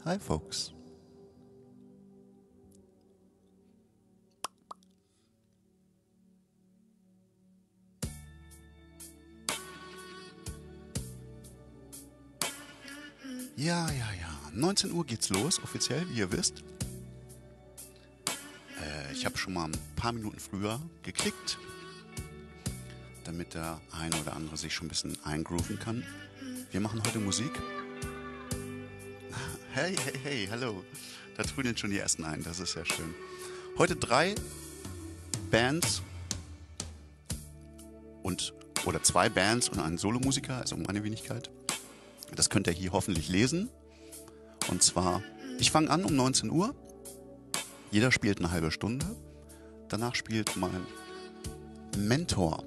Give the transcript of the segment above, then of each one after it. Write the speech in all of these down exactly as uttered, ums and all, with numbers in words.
Hi, folks. Ja, ja, ja. neunzehn Uhr geht's los, offiziell, wie ihr wisst. Äh, ich habe schon mal ein paar Minuten früher geklickt, damit der eine oder andere sich schon ein bisschen eingrooven kann. Wir machen heute Musik. Hey, hey, hey, hallo. Da trudeln schon die ersten ein, das ist sehr schön. Heute drei Bands und oder zwei Bands und ein Solomusiker, also meine Wenigkeit. Das könnt ihr hier hoffentlich lesen. Und zwar, ich fange an um neunzehn Uhr. Jeder spielt eine halbe Stunde. Danach spielt mein Mentor,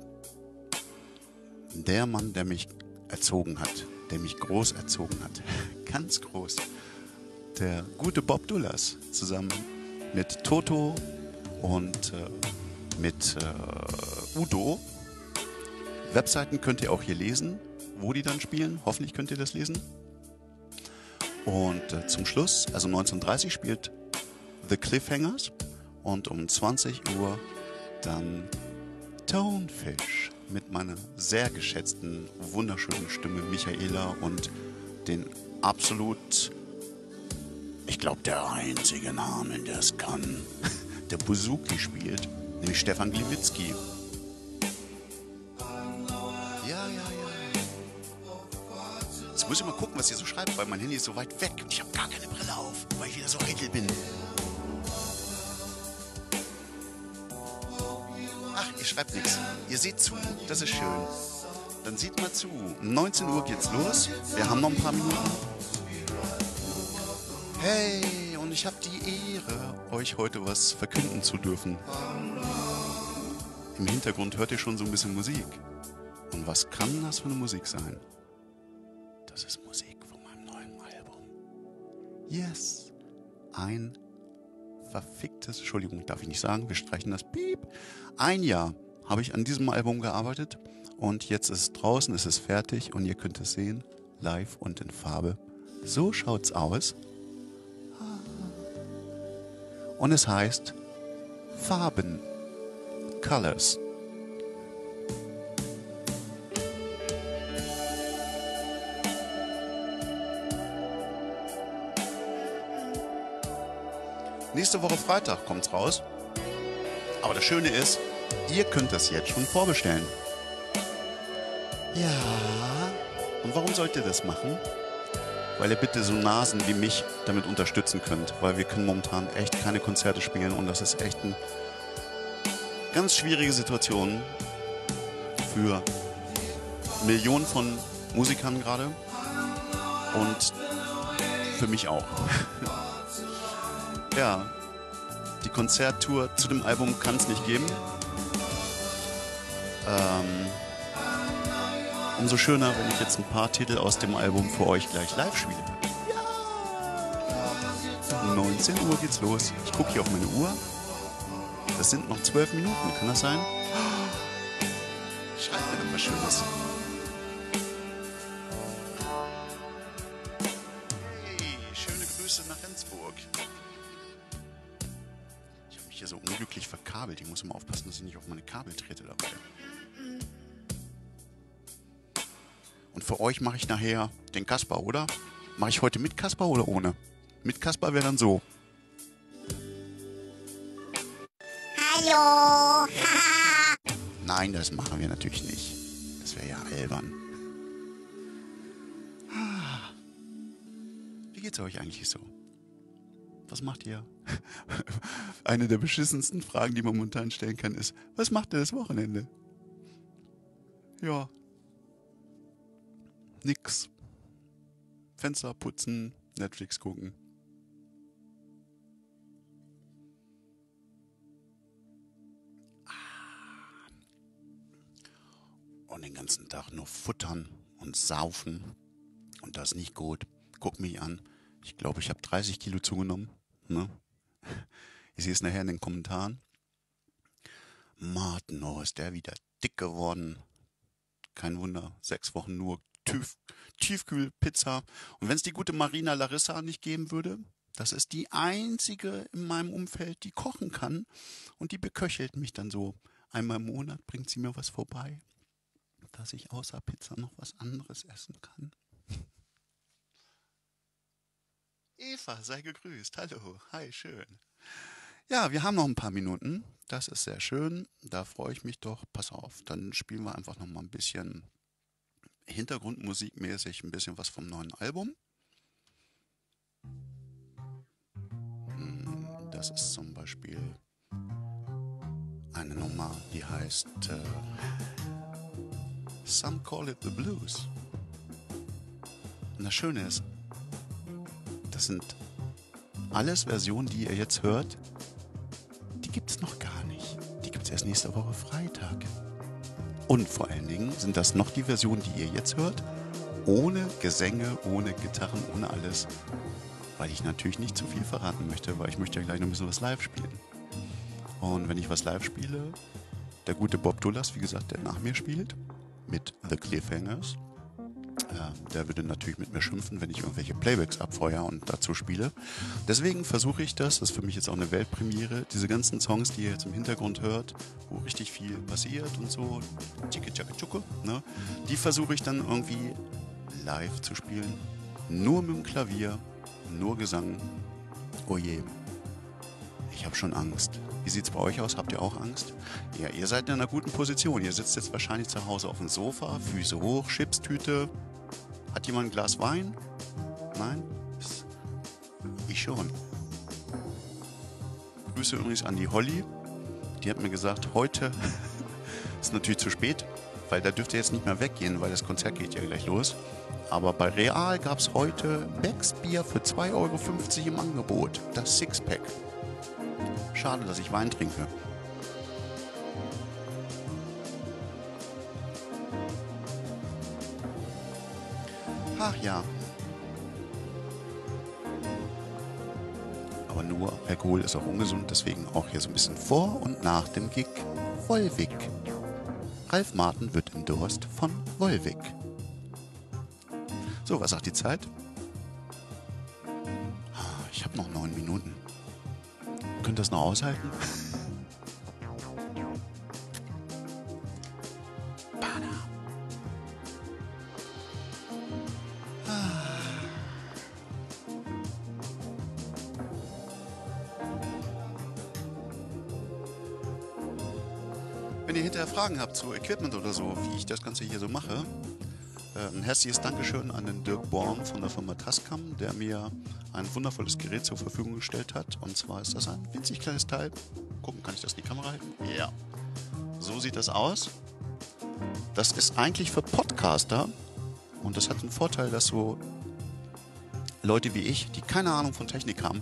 der Mann, der mich erzogen hat, der mich groß erzogen hat, ganz groß, der gute Bob Dullas, zusammen mit Toto und äh, mit äh, Udo. Webseiten könnt ihr auch hier lesen, wo die dann spielen. Hoffentlich könnt ihr das lesen. Und äh, zum Schluss, also neunzehn Uhr dreißig, spielt The Cliffhangers und um zwanzig Uhr dann Tonefish mit meiner sehr geschätzten, wunderschönen Stimme Michaela und den absolut, ich glaube, der einzige Name, der es kann, der Buzuki spielt, nämlich Stefan Gliwitzki. Ja, ja, ja. Jetzt muss ich mal gucken, was ihr so schreibt, weil mein Handy ist so weit weg und ich habe gar keine Brille auf, weil ich wieder so eitel bin. Ach, ihr schreibt nichts. Ihr seht zu, das ist schön. Dann seht mal zu. Um neunzehn Uhr geht's los. Wir haben noch ein paar Minuten. Hey, und ich habe die Ehre, euch heute was verkünden zu dürfen. Im Hintergrund hört ihr schon so ein bisschen Musik. Und was kann das für eine Musik sein? Das ist Musik von meinem neuen Album. Yes. Ein verficktes, Entschuldigung, darf ich nicht sagen, wir streichen das Piep. Ein Jahr habe ich an diesem Album gearbeitet und jetzt ist es draußen, es ist fertig und ihr könnt es sehen, live und in Farbe. So schaut's aus. Und es heißt Farben, Colors. Nächste Woche Freitag kommt's raus. Aber das Schöne ist, ihr könnt das jetzt schon vorbestellen. Ja. Und warum sollt ihr das machen? Weil ihr bitte so Nasen wie mich damit unterstützen könnt. Weil wir können momentan echt keine Konzerte spielen und das ist echt eine ganz schwierige Situation für Millionen von Musikern gerade. Und für mich auch. Ja, die Konzerttour zu dem Album kann es nicht geben. Ähm, umso schöner, wenn ich jetzt ein paar Titel aus dem Album für euch gleich live spiele. Ja! Um neunzehn Uhr geht's los. Ich gucke hier auf meine Uhr. Das sind noch zwölf Minuten, kann das sein? Schreibt mir doch was Schönes. Hey, schöne Grüße nach Rendsburg. Hier so unglücklich verkabelt. Ich muss immer aufpassen, dass ich nicht auf meine Kabel trete dabei. Und für euch mache ich nachher den Kasper, oder? Mache ich heute mit Kasper oder ohne? Mit Kasper wäre dann so. Hallo! Nein, das machen wir natürlich nicht. Das wäre ja albern. Wie geht's euch eigentlich so? Was macht ihr? Eine der beschissensten Fragen, die man momentan stellen kann, ist, was macht ihr das Wochenende? Ja. Nix. Fenster putzen, Netflix gucken. Und den ganzen Tag nur futtern und saufen. Und das ist nicht gut. Guck mich an. Ich glaube, ich habe dreißig Kilo zugenommen. Ne? Ich sehe es nachher in den Kommentaren. Martin, oh, ist der wieder dick geworden. Kein Wunder, sechs Wochen nur Tief Tiefkühlpizza. Und wenn es die gute Marina Larissa nicht geben würde, das ist die einzige in meinem Umfeld, die kochen kann. Und die beköchelt mich dann so. Einmal im Monat bringt sie mir was vorbei, dass ich außer Pizza noch was anderes essen kann. Eva, sei gegrüßt. Hallo. Hi, schön. Ja, wir haben noch ein paar Minuten. Das ist sehr schön. Da freue ich mich doch. Pass auf, dann spielen wir einfach noch mal ein bisschen hintergrundmusikmäßig ein bisschen was vom neuen Album. Das ist zum Beispiel eine Nummer, die heißt äh, Some Call It the Blues. Und das Schöne ist, das sind alles Versionen, die ihr jetzt hört, die gibt es noch gar nicht. Die gibt es erst nächste Woche Freitag. Und vor allen Dingen sind das noch die Versionen, die ihr jetzt hört, ohne Gesänge, ohne Gitarren, ohne alles. Weil ich natürlich nicht zu viel verraten möchte, weil ich möchte ja gleich noch ein bisschen was live spielen. Und wenn ich was live spiele, der gute Bob Dullas, wie gesagt, der nach mir spielt, mit The Cliffhangers, äh, der würde natürlich mit mir schimpfen, wenn ich irgendwelche Playbacks abfeuere und dazu spiele. Deswegen versuche ich das, das ist für mich jetzt auch eine Weltpremiere, diese ganzen Songs, die ihr jetzt im Hintergrund hört, wo richtig viel passiert und so, tschicke, tschacke, tschukke, ne, die versuche ich dann irgendwie live zu spielen. Nur mit dem Klavier, nur Gesang. Oh je, ich habe schon Angst. Wie sieht's bei euch aus? Habt ihr auch Angst? Ja, ihr seid in einer guten Position. Ihr sitzt jetzt wahrscheinlich zu Hause auf dem Sofa, Füße hoch, Chipstüte. Hat jemand ein Glas Wein? Nein? Ich schon. Grüße übrigens an die Holly. Die hat mir gesagt, heute ist natürlich zu spät, weil da dürft ihr jetzt nicht mehr weggehen, weil das Konzert geht ja gleich los. Aber bei Real gab es heute Becks Bier für zwei Euro fünfzig im Angebot. Das Sixpack. Schade, dass ich Wein trinke. Ach ja. Aber nur Alkohol ist auch ungesund, deswegen auch hier so ein bisschen vor und nach dem Gig Volvic. Ralf Martin wird endorsed von Volvic. So, was sagt die Zeit? Ich habe noch neun Minuten. Könnt ihr das noch aushalten? Wenn ihr hinterher Fragen habt zu Equipment oder so, wie ich das Ganze hier so mache, ein herzliches Dankeschön an den Dirk Born von der Firma Tascam, der mir ein wundervolles Gerät zur Verfügung gestellt hat. Und zwar ist das ein winzig kleines Teil. Gucken, kann ich das in die Kamera halten? Ja. So sieht das aus. Das ist eigentlich für Podcaster. Und das hat den Vorteil, dass so Leute wie ich, die keine Ahnung von Technik haben,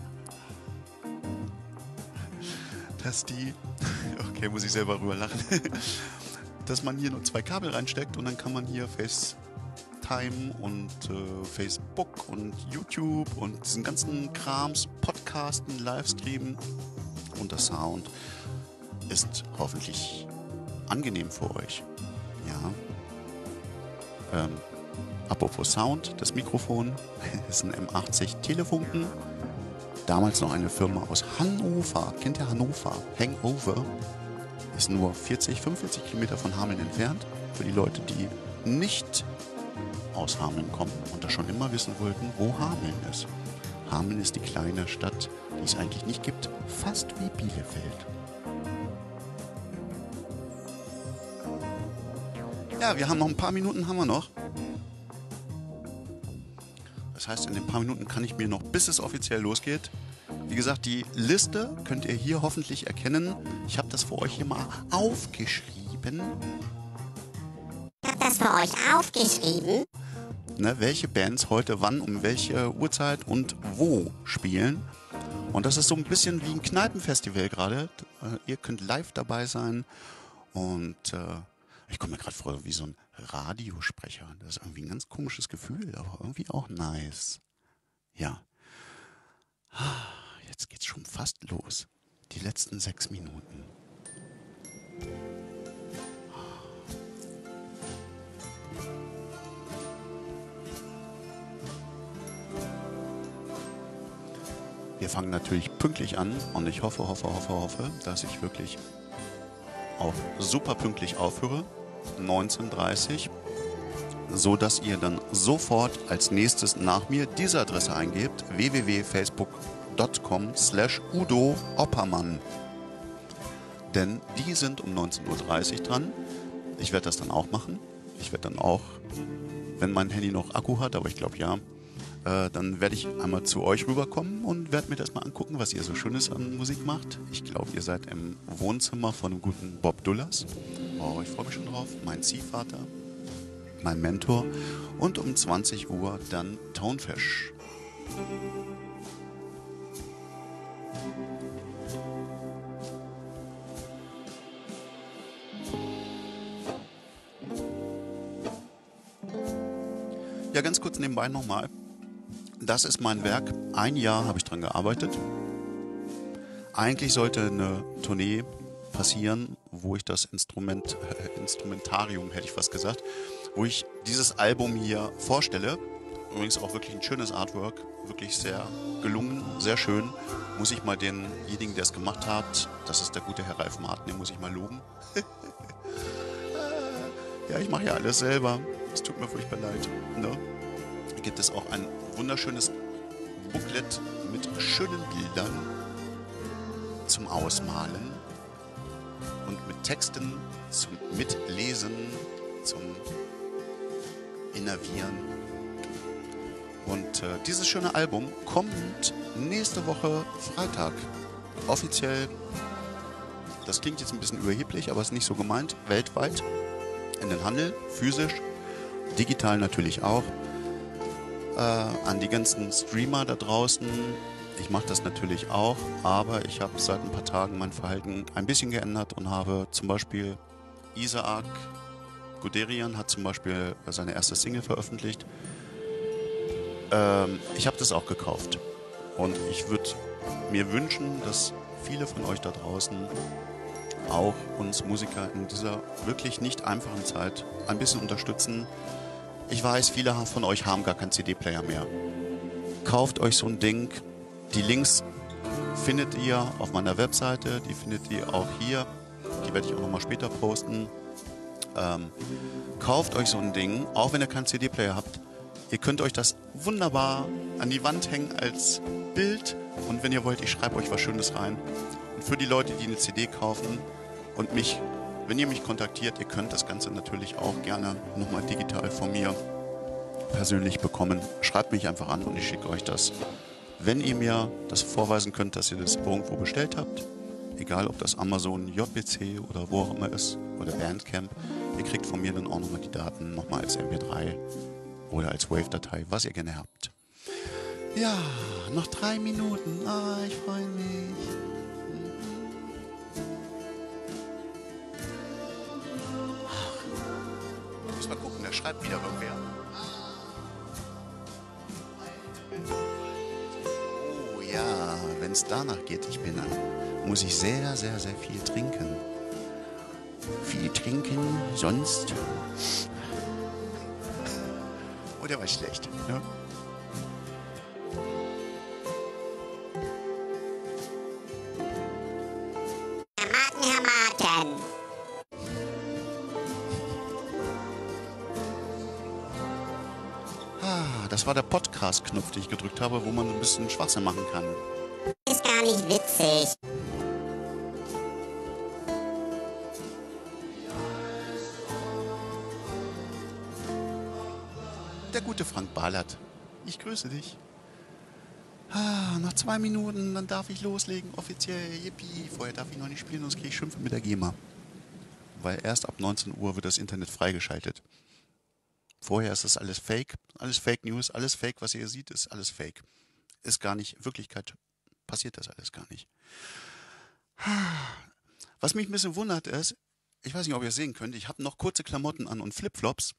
dass die... Okay, muss ich selber rüber lachen. Dass man hier nur zwei Kabel reinsteckt und dann kann man hier FaceTime und äh, Facebook und YouTube und diesen ganzen Krams, Podcasten, Livestreamen und der Sound ist hoffentlich angenehm für euch. Ja. Ähm, apropos Sound, das Mikrofon ist ein M achtzig Telefunken. Damals noch eine Firma aus Hannover. Kennt ihr Hannover? Hangover. Ist nur vierzig, fünfundvierzig Kilometer von Hameln entfernt. Für die Leute, die nicht aus Hameln kommen und das schon immer wissen wollten, wo Hameln ist. Hameln ist die kleine Stadt, die es eigentlich nicht gibt, fast wie Bielefeld. Ja, wir haben noch ein paar Minuten, haben wir noch. Das heißt, in den paar Minuten kann ich mir noch, bis es offiziell losgeht, wie gesagt, die Liste könnt ihr hier hoffentlich erkennen. Ich habe das für euch hier mal aufgeschrieben. Ich habe das für euch aufgeschrieben. Ne, welche Bands heute wann, um welche Uhrzeit und wo spielen. Und das ist so ein bisschen wie ein Kneipenfestival gerade. Äh, ihr könnt live dabei sein. Und äh, ich komme mir gerade vor wie so ein Radiosprecher. Das ist irgendwie ein ganz komisches Gefühl, aber irgendwie auch nice. Ja. Jetzt geht's schon fast los. Die letzten sechs Minuten. Wir fangen natürlich pünktlich an und ich hoffe, hoffe, hoffe, hoffe, dass ich wirklich auch super pünktlich aufhöre. neunzehn Uhr dreißig, so dass ihr dann sofort als nächstes nach mir diese Adresse eingebt: w w w punkt facebook punkt com slash Udo Oppermann. Denn die sind um neunzehn Uhr dreißig dran. Ich werde das dann auch machen. Ich werde dann auch, wenn mein Handy noch Akku hat, aber ich glaube ja, äh, dann werde ich einmal zu euch rüberkommen und werde mir das mal angucken, was ihr so Schönes an Musik macht. Ich glaube, ihr seid im Wohnzimmer von dem guten Bob Dullas. Oh, ich freue mich schon drauf. Mein Ziehvater, mein Mentor. Und um zwanzig Uhr dann Tonefish. Ja, ganz kurz nebenbei nochmal. Das ist mein Werk. Ein Jahr habe ich dran gearbeitet. Eigentlich sollte eine Tournee passieren, wo ich das Instrument, äh, Instrumentarium, hätte ich fast gesagt, wo ich dieses Album hier vorstelle. Übrigens auch wirklich ein schönes Artwork, wirklich sehr gelungen, sehr schön. Muss ich mal denjenigen, der es gemacht hat, das ist der gute Herr Ralf Martin, den muss ich mal loben. Ja, ich mache ja alles selber. Es tut mir furchtbar leid. Ne? Hier gibt es auch ein wunderschönes Booklet mit schönen Bildern zum Ausmalen und mit Texten zum Mitlesen, zum Innervieren. Und äh, dieses schöne Album kommt nächste Woche Freitag. Offiziell, das klingt jetzt ein bisschen überheblich, aber ist nicht so gemeint, weltweit in den Handel, physisch, digital natürlich auch. Äh, an die ganzen Streamer da draußen. Ich mache das natürlich auch, aber ich habe seit ein paar Tagen mein Verhalten ein bisschen geändert und habe zum Beispiel Isaac Guderian hat zum Beispiel seine erste Single veröffentlicht. Ähm, ich habe das auch gekauft und ich würde mir wünschen, dass viele von euch da draußen auch uns Musiker in dieser wirklich nicht einfachen Zeit ein bisschen unterstützen. Ich weiß, viele von euch haben gar keinen C D-Player mehr. Kauft euch so ein Ding. Die Links findet ihr auf meiner Webseite, die findet ihr auch hier. Die werde ich auch nochmal später posten. Ähm, kauft euch so ein Ding, auch wenn ihr keinen C D-Player habt. Ihr könnt euch das wunderbar an die Wand hängen als Bild. Und wenn ihr wollt, ich schreibe euch was Schönes rein. Und für die Leute, die eine C D kaufen und mich, wenn ihr mich kontaktiert, ihr könnt das Ganze natürlich auch gerne nochmal digital von mir persönlich bekommen. Schreibt mich einfach an und ich schicke euch das. Wenn ihr mir das vorweisen könnt, dass ihr das irgendwo bestellt habt, egal ob das Amazon, J B C oder wo auch immer ist, oder Bandcamp, ihr kriegt von mir dann auch nochmal die Daten, nochmal als M P drei oder als Wave-Datei, was ihr gerne habt. Ja, noch drei Minuten. Ah, ich freue mich. Ich muss mal gucken, da schreibt wieder irgendwer. Oh ja, wenn es danach geht, ich bin dann, muss ich sehr, sehr, sehr viel trinken. Viel trinken, sonst... Oh, der war schlecht, ne? Herr Martin, Herr Martin. Ah, das war der Podcast-Knopf, den ich gedrückt habe, wo man ein bisschen Schwachsinn machen kann. Ist gar nicht witzig. Der gute Frank Ballert. Ich grüße dich. Ah, noch zwei Minuten, dann darf ich loslegen, offiziell. Yippie. Vorher darf ich noch nicht spielen, sonst kriege ich Schimpfe mit der GEMA. Weil erst ab neunzehn Uhr wird das Internet freigeschaltet. Vorher ist das alles Fake, alles Fake News, alles Fake, was ihr hier seht, ist alles Fake. Ist gar nicht, in Wirklichkeit passiert das alles gar nicht. Was mich ein bisschen wundert ist, ich weiß nicht, ob ihr es sehen könnt, ich habe noch kurze Klamotten an und Flipflops.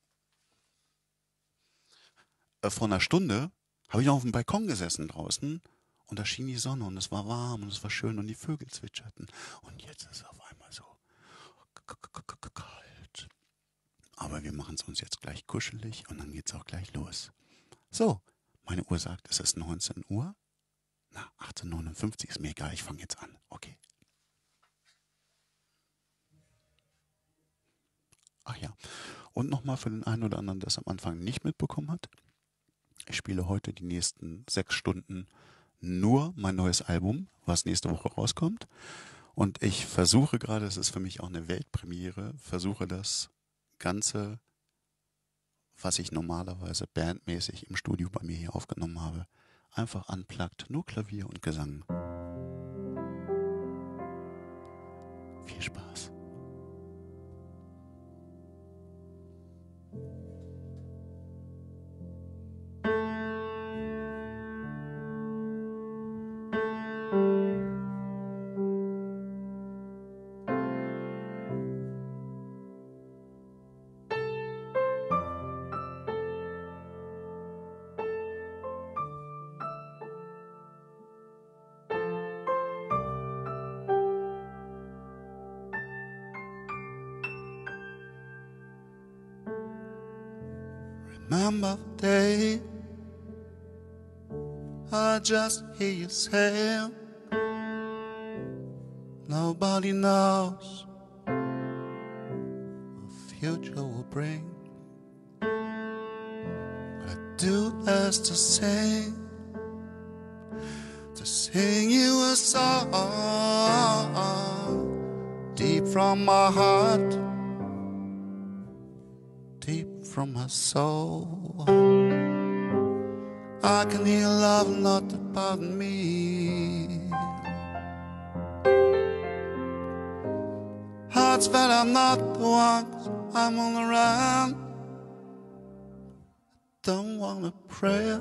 Vor einer Stunde habe ich noch auf dem Balkon gesessen draußen und da schien die Sonne und es war warm und es war schön und die Vögel zwitscherten. Und jetzt ist es auf einmal so kalt. Aber wir machen es uns jetzt gleich kuschelig und dann geht es auch gleich los. So, meine Uhr sagt, es ist neunzehn Uhr. Na, achtzehnhundertneunundfünfzig ist mir egal, ich fange jetzt an. Okay. Ach ja, und nochmal für den einen oder anderen, der es am Anfang nicht mitbekommen hat. Ich spiele heute die nächsten sechs Stunden nur mein neues Album, was nächste Woche rauskommt. Und ich versuche gerade, es ist für mich auch eine Weltpremiere, versuche das Ganze, was ich normalerweise bandmäßig im Studio bei mir hier aufgenommen habe, einfach unplugged, nur Klavier und Gesang. Viel Spaß. Remember the day I just hear you say nobody knows what the future will bring. What I do is to sing, to sing you a song deep from my heart, deep from my soul. I can hear love not about me. Hearts that I'm not the ones I'm all around. Don't wanna pray,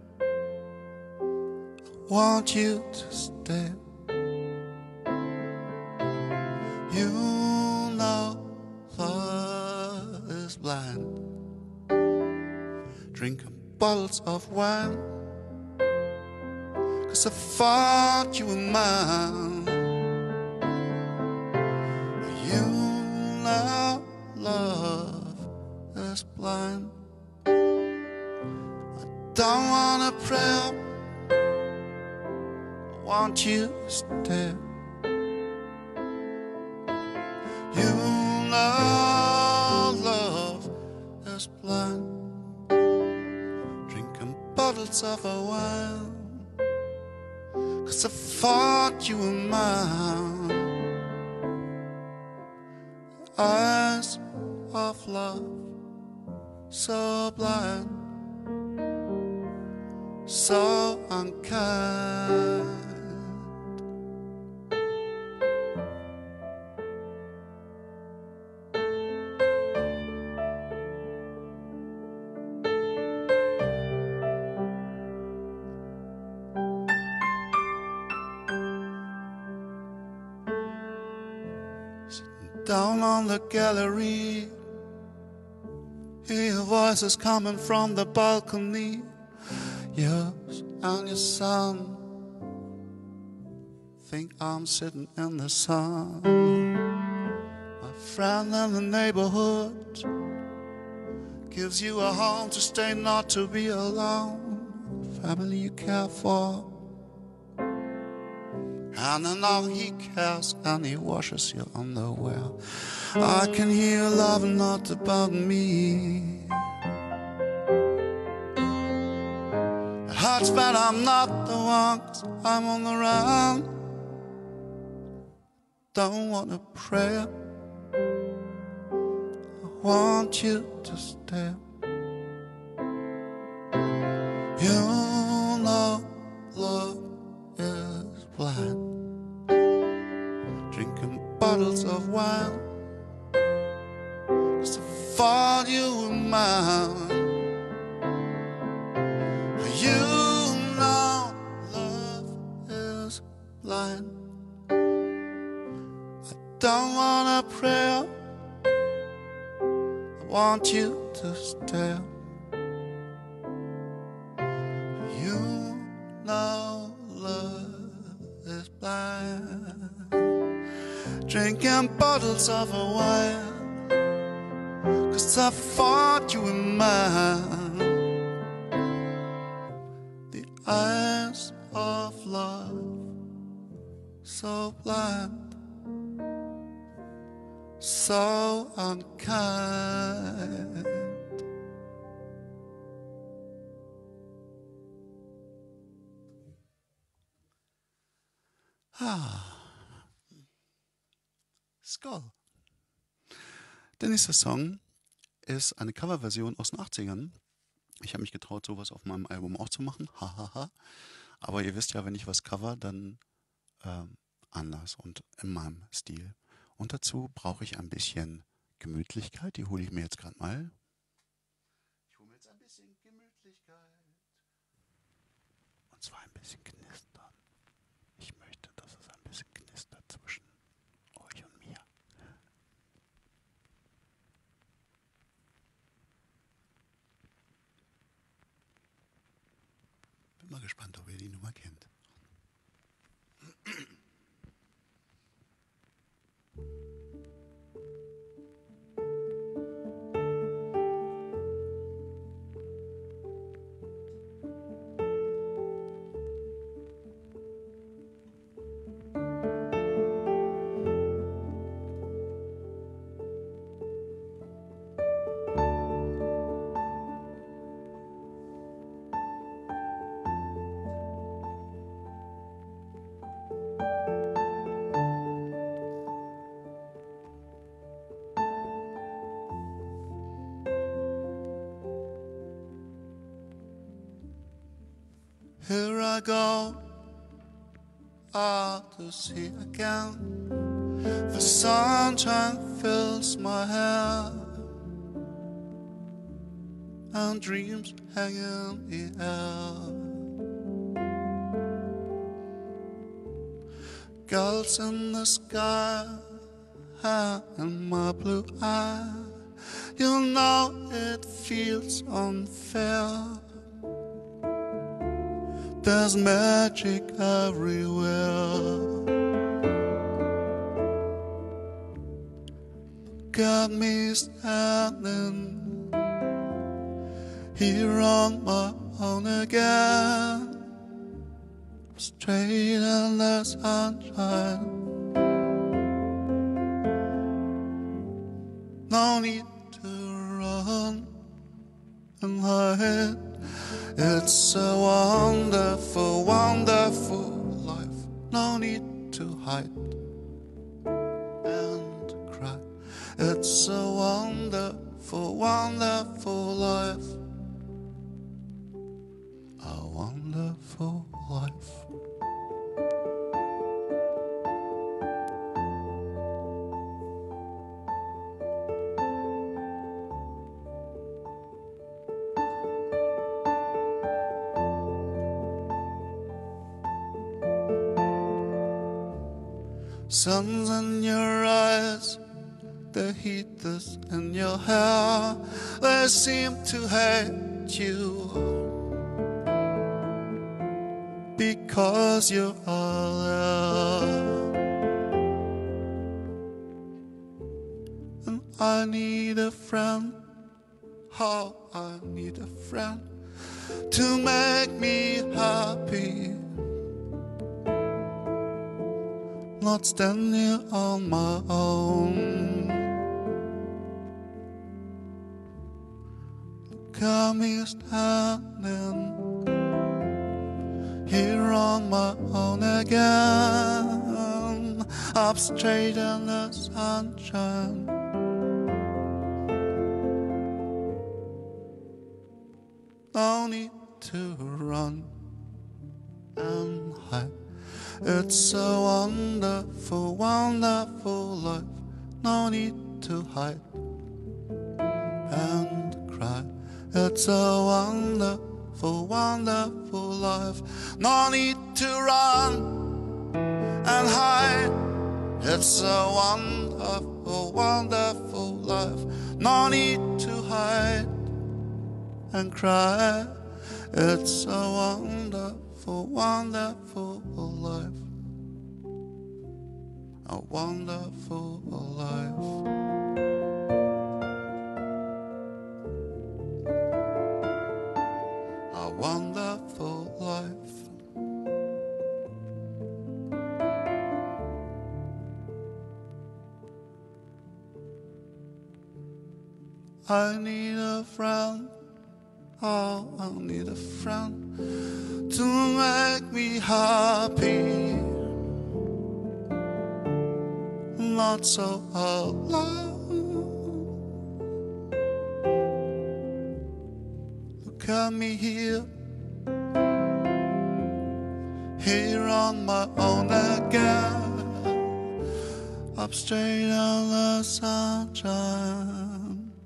I want you to stay. You know love is blind. Drinking bottles of wine, 'cause I thought you were mine. You know love is blind. I don't wanna pray, I want you to stay. You know love is blind. Bottles of a wine, 'cause I thought you were mine. Eyes of love, so blind, so unkind. Down on the gallery, hear voices coming from the balcony. Yours and your son think I'm sitting in the sun. My friend in the neighborhood gives you a home to stay, not to be alone. Family you care for, and I know he cares and he washes your underwear. I can hear love not about me. Hearts that I'm not the one, 'cause I'm on the run. Don't wanna pray, I want you to stay. You know love is blind. Drinking bottles of wine, 'cause I thought you were mine. You know love is blind. I don't wanna pray, I want you to stay. You know love is blind. Drinking bottles of a wine, 'cause I thought you were mine. The eyes of love so unkind. Ah. Skull. Der nächste Song ist eine Coverversion aus den achtzigern. Ich habe mich getraut, sowas auf meinem Album auch zu machen. Hahaha. Aber ihr wisst ja, wenn ich was cover, dann ähm, anders und in meinem Stil. Und dazu brauche ich ein bisschen Gemütlichkeit. Die hole ich mir jetzt gerade mal. Ich hole mir jetzt ein bisschen Gemütlichkeit. Und zwar ein bisschen knistern. Ich möchte, dass es ein bisschen knistert zwischen euch und mir. Bin mal gespannt, ob ihr die Nummer kennt. Here I go, out to sea again. The sunshine fills my hair, and dreams hang in the air. Gulls in the sky, and my blue eye. You know it feels unfair. There's magic everywhere. Got me standing here on my own again, straight in the sunshine. No need to run and hide. It's a wonderful, wonderful life. No need to hide and cry. It's a wonderful, wonderful life. A wonderful life. Sun's in your eyes, the heat is in your hair. They seem to hate you because you are there. And I need a friend, how I need a friend to make me happy. Not standing on my own. Got me standing here on my own again, up straight in the sunshine. No need to run and hide. It's a wonderful, wonderful life. No need to hide and cry. It's a wonderful, wonderful life. No need to run and hide. It's a wonderful, wonderful life. No need to hide and cry. It's a wonderful, wonderful life. A wonderful life. A wonderful life. I need a friend. Oh, I need a friend to make me happy. Not so alone. Look at me here, here on my own again, up straight on the sunshine.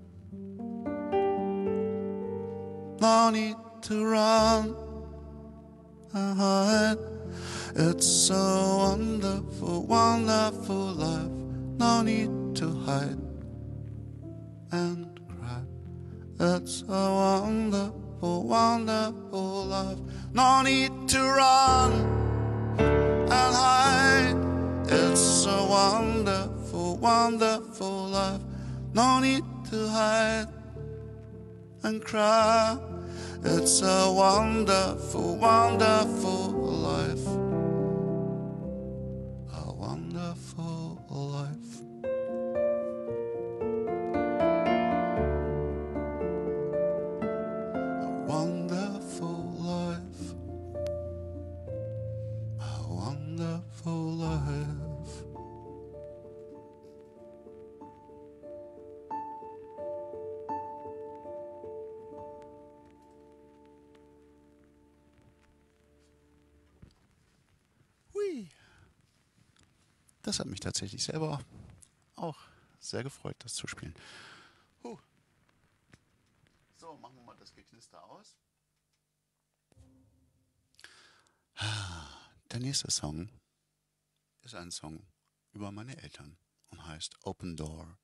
No need to run and hide. It's so wonderful, wonderful life. No need to hide and cry. It's a wonderful, wonderful life. No need to run and hide. It's a wonderful, wonderful life. No need to hide and cry. It's a wonderful, wonderful life. A wonderful life. A wonderful life. A wonderful life. Hui. Das hat mich tatsächlich selber auch sehr gefreut, das zu spielen. Huh. So, machen wir mal das Geknister aus. Der nächste Song ist ein Song über meine Eltern und heißt Open Door.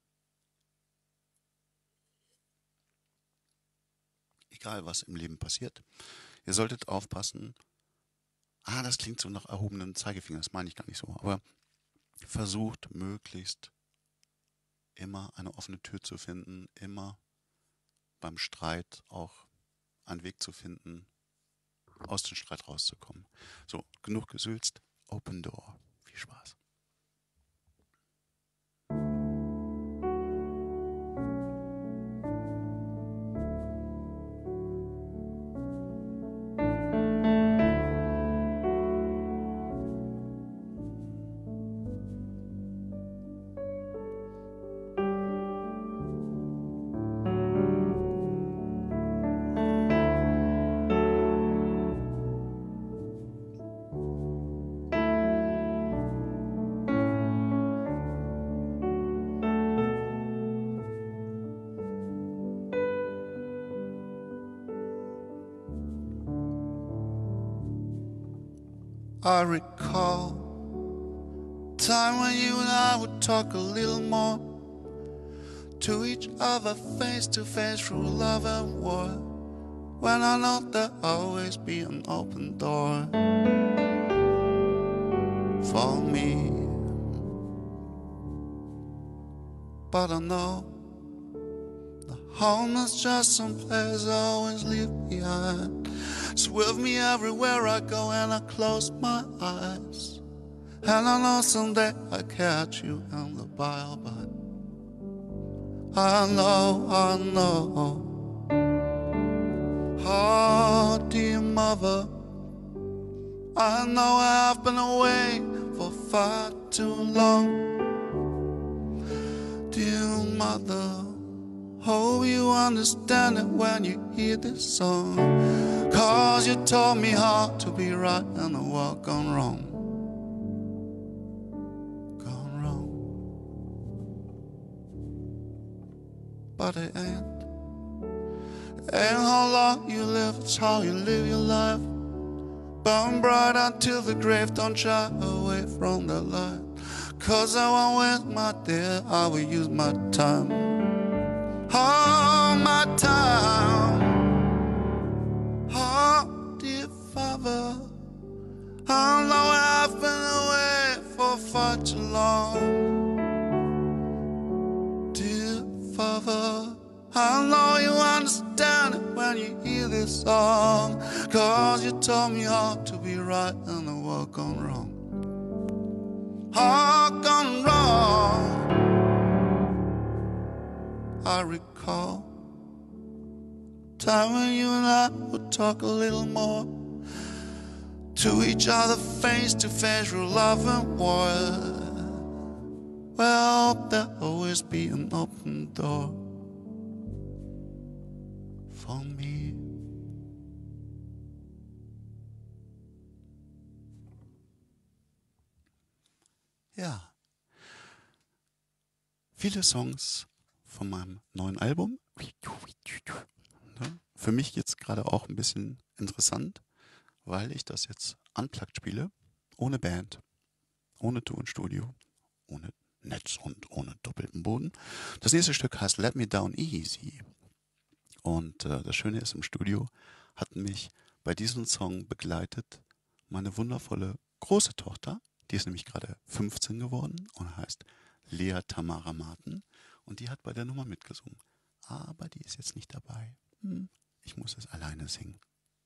Egal, was im Leben passiert, ihr solltet aufpassen. Ah, das klingt so nach erhobenem Zeigefinger, das meine ich gar nicht so. Aber versucht möglichst immer eine offene Tür zu finden, immer beim Streit auch einen Weg zu finden, aus dem Streit rauszukommen. So, genug gesülzt, Open Door. Viel Spaß. I recall time when you and I would talk a little more to each other face to face through love and war. When I know there'll always be an open door for me. But I know the home is just some place I always leave behind. It's with me everywhere I go and I close my eyes. And I know someday I'll catch you in the Bible, but I know, I know. Oh, dear mother, I know I've been away for far too long. Dear mother, hope you understand it when you hear this song. Cause you taught me how to be right and the walk gone wrong. Gone wrong. But it ain't. It ain't how long you live, it's how you live your life. Burn bright until the grave, don't shy away from the light. Cause I won't waste my day, I will use my time. All my time. Oh, dear Father, I know I've been away for far too long. Dear Father, I know you understand it when you hear this song. Cause you taught me how to be right and the world gone wrong. All gone wrong. I recall time when you and I would talk a little more to each other face to face through love and war. Well, there'll always be an open door for me. Ja. Viele Songs von meinem neuen Album. Für mich jetzt gerade auch ein bisschen interessant, weil ich das jetzt unplugged spiele, ohne Band, ohne Tonstudio, ohne Netz und ohne doppelten Boden. Das nächste Stück heißt Let Me Down Easy. Und äh, das Schöne ist, im Studio hat mich bei diesem Song begleitet meine wundervolle große Tochter. Die ist nämlich gerade fünfzehn geworden und heißt Lea Tamara Martin. Und die hat bei der Nummer mitgesungen. Aber die ist jetzt nicht dabei. Hm, ich muss es alleine singen.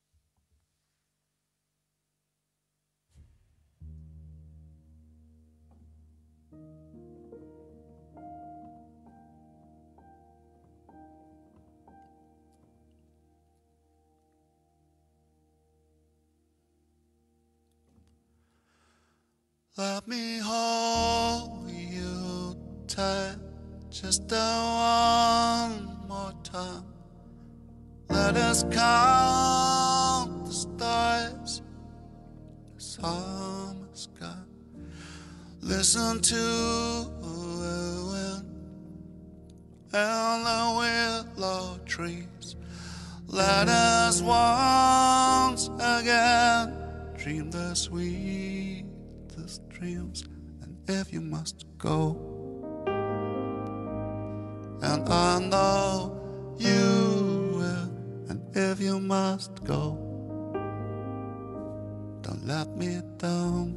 Let me hold you tight just a one more time. Let us count the stars, the summer sky. Listen to the wind and the willow trees. Let us once again dream the sweetest dreams. And if you must go, and I know you will, and if you must go, don't let me down.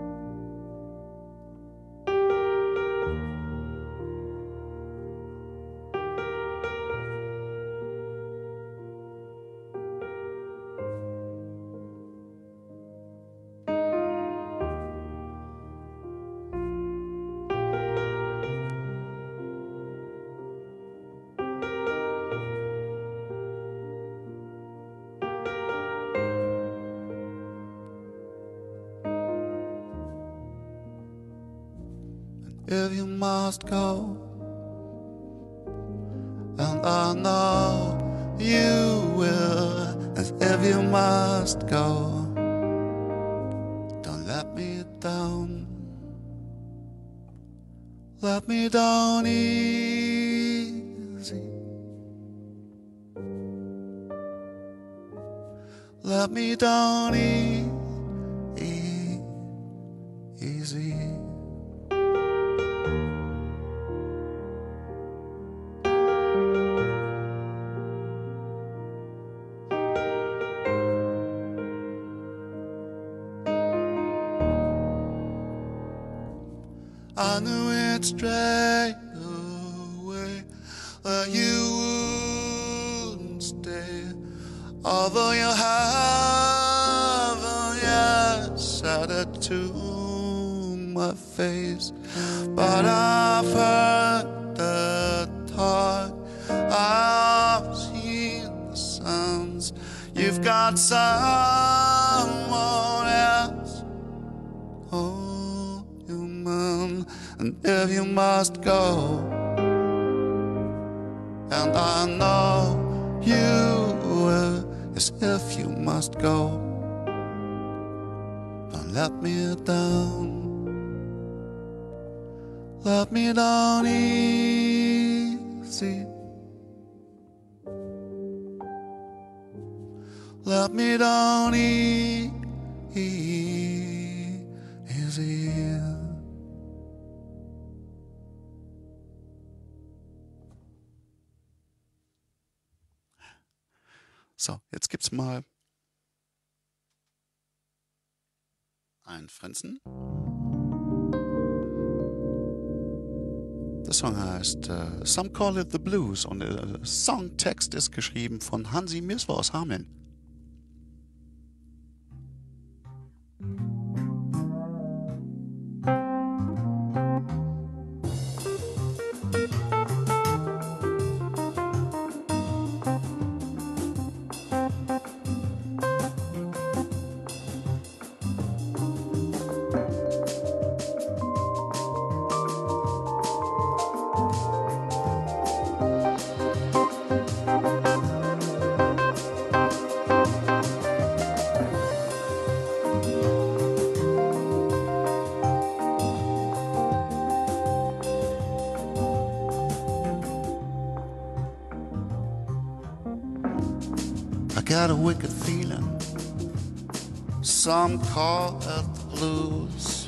If you must go, and I know you will, as if you must go, don't let me down, let me down easy, let me down e- e- easy. I knew it straight away that you wouldn't stay, although you haven't yet said it to my face. But I've heard the talk, I've seen the signs. You've got someone else. Oh, human. And if you must go, and I know you will, as if you must go, don't let me down, let me down easy, let me down e- e- easy. So, jetzt gibt's mal ein Frenzen. Der Song heißt uh, Some Call It The Blues und der Songtext ist geschrieben von Hansi Mirswa aus Hameln. got a wicked feeling. Some call it the blues.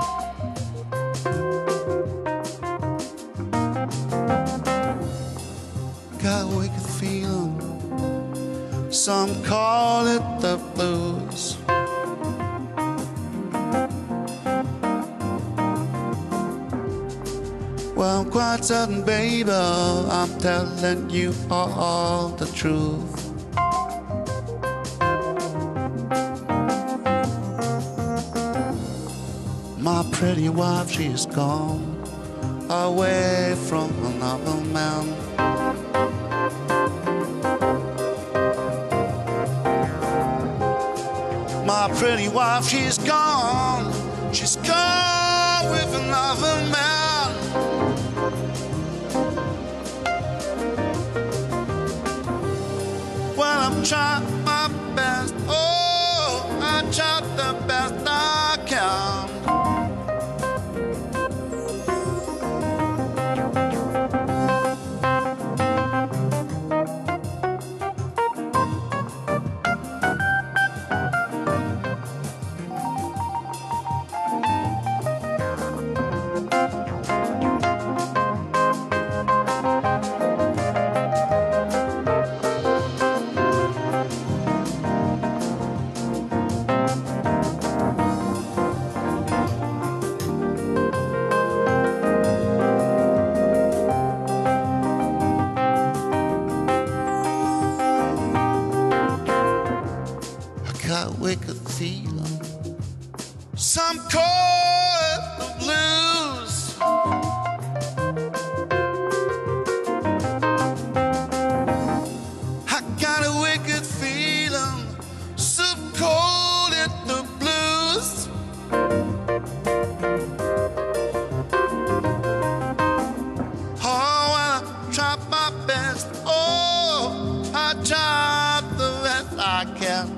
Got a wicked feeling. Some call it the blues. Well, I'm quite certain, baby, I'm telling you all the truth. My pretty wife, she's gone away from another man. My pretty wife, she's gone. She's gone with another man. Well, I'm trying my best. Oh, I tried the best I can. Wicked feeling. Some call it the blues. I got a wicked feeling. Some call it the blues. Oh, well, I tried my best. Oh, I tried the best I can.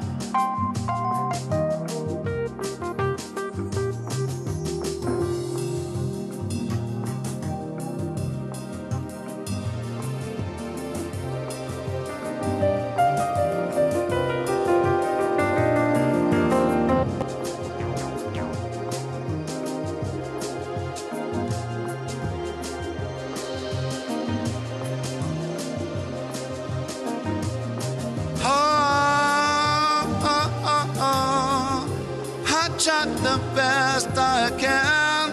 Tried the best I can.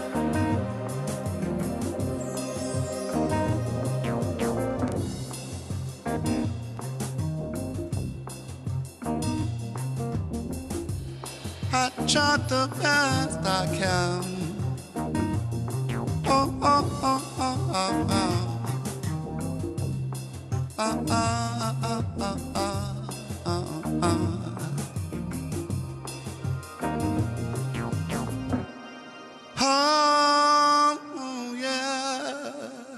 I tried the best I can. Oh, oh, oh, oh, oh, oh. Oh, oh, oh, oh, oh, oh, oh. Oh, yeah.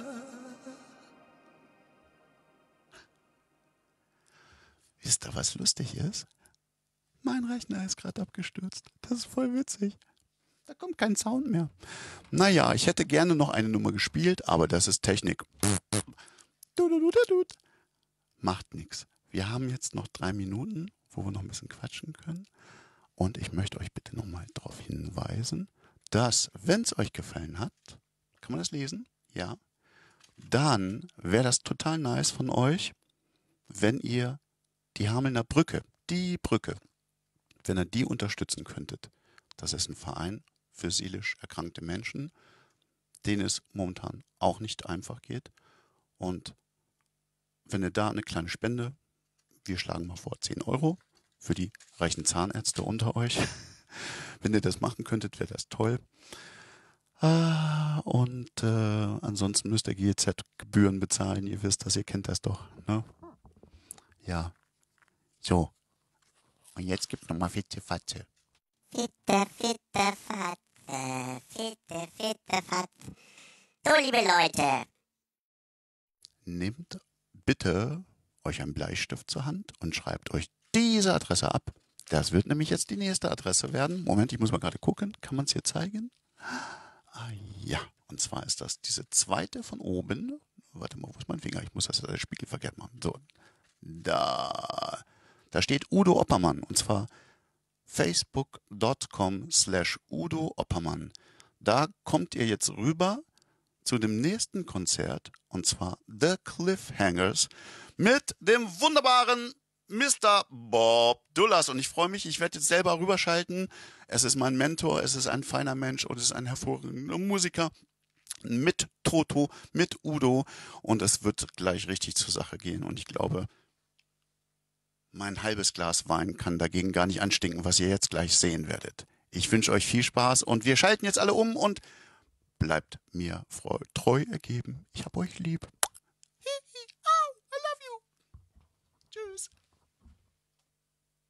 Wisst ihr, was lustig ist? Mein Rechner ist gerade abgestürzt. Das ist voll witzig. Da kommt kein Sound mehr. Naja, ich hätte gerne noch eine Nummer gespielt, aber das ist Technik. Macht nichts. Wir haben jetzt noch drei Minuten, wo wir noch ein bisschen quatschen können. Und ich möchte euch bitte nochmal darauf hinweisen, dass, wenn es euch gefallen hat, kann man das lesen? Ja. Dann wäre das total nice von euch, wenn ihr die Hamelner Brücke, die Brücke, wenn ihr die unterstützen könntet. Das ist ein Verein für seelisch erkrankte Menschen, denen es momentan auch nicht einfach geht. Und wenn ihr da eine kleine Spende, wir schlagen mal vor zehn Euro für die reichen Zahnärzte unter euch. Wenn ihr das machen könntet, wäre das toll. Ah, und äh, ansonsten müsst ihr G E Z-Gebühren bezahlen. Ihr wisst das, ihr kennt das doch. Ne? Ja. So. Und jetzt gibt nochmal Fitte Fatze. Fitte, fitte, Fatze. Fitte, fitte, Fatze. So, liebe Leute. Nehmt bitte euch einen Bleistift zur Hand und schreibt euch diese Adresse ab. Das wird nämlich jetzt die nächste Adresse werden. Moment, ich muss mal gerade gucken. Kann man es hier zeigen? Ah, ja, und zwar ist das diese zweite von oben. Warte mal, wo ist mein Finger? Ich muss das Spiegel verkehrt machen. So, da. Da steht Udo Oppermann und zwar facebook.com slash Udo Oppermann. Da kommt ihr jetzt rüber zu dem nächsten Konzert und zwar The Cliffhangers mit dem wunderbaren Mister Bob Dullas. Und ich freue mich, ich werde jetzt selber rüberschalten. Es ist mein Mentor, es ist ein feiner Mensch und es ist ein hervorragender Musiker. Mit Toto, mit Udo und es wird gleich richtig zur Sache gehen und ich glaube, mein halbes Glas Wein kann dagegen gar nicht anstinken, was ihr jetzt gleich sehen werdet. Ich wünsche euch viel Spaß und wir schalten jetzt alle um und bleibt mir treu ergeben. Ich hab euch lieb.